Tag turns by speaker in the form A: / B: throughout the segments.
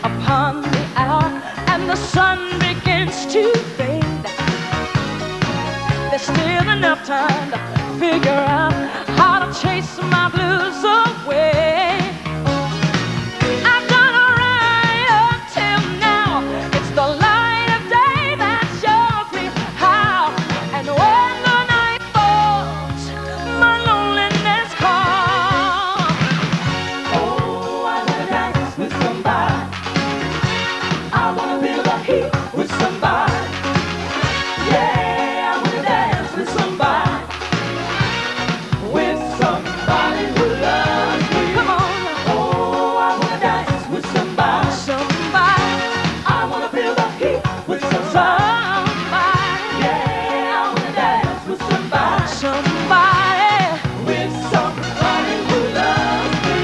A: upon the hour and the sun begins to fade, there's still enough time to figure out how to chase my blues away. I've done alright until now. It's the light of day that shows me how. And when the night falls, my loneliness calls. Oh, I wanna dance with somebody. I wanna feel the heat with somebody. Yeah, I wanna dance with somebody. With somebody who loves me. Come on. Oh, I wanna dance with somebody. Somebody. I wanna feel the heat with somebody. Yeah, I wanna dance with somebody. Somebody. With somebody who loves me.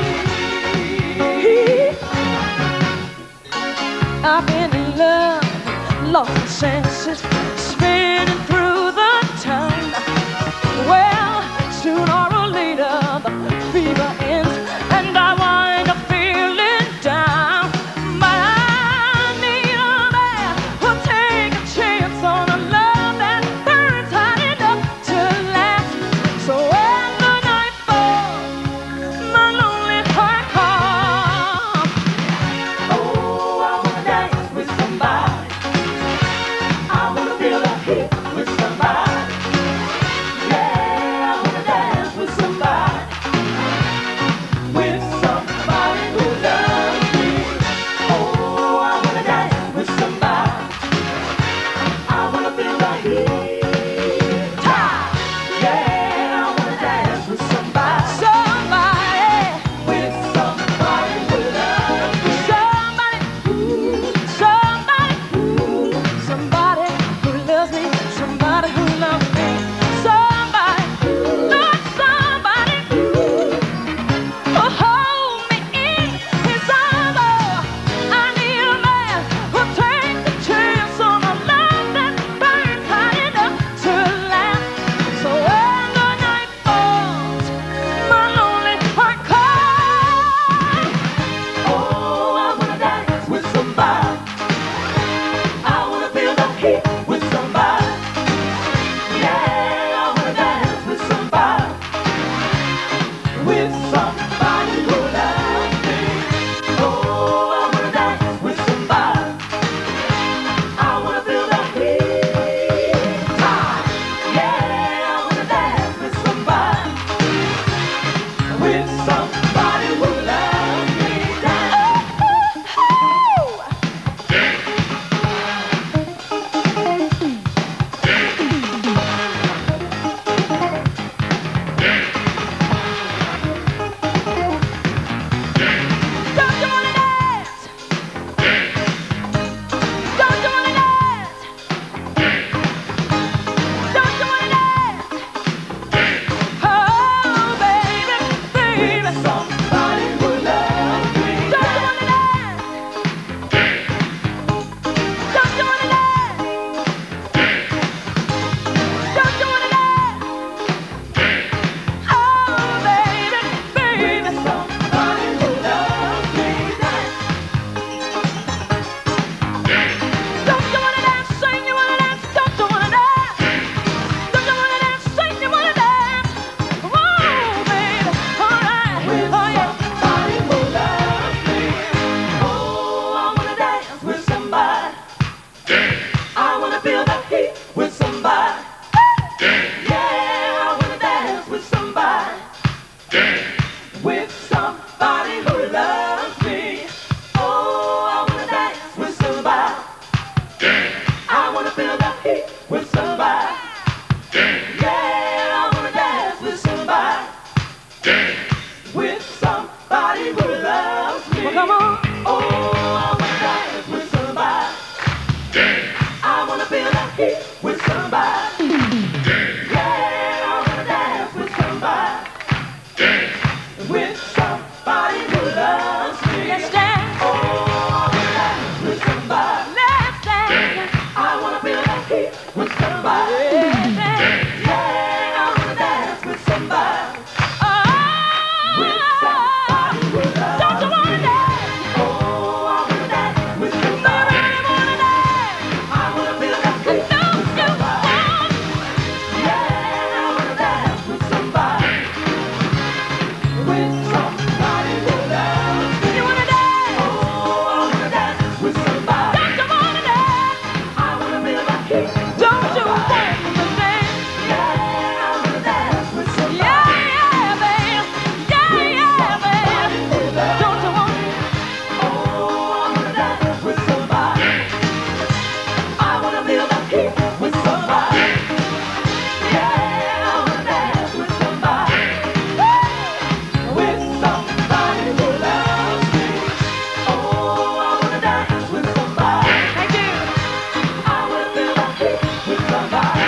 A: I've been in love, lost my senses, spinning through the town. Well, sooner or later the fever ends and I wind up feeling down. But I need a man who'll take a chance on a love that burns hot enough to last. So when the night falls, my lonely heart calls. Oh, I wanna dance with somebody. I wanna feel the heat with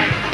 A: Thank you.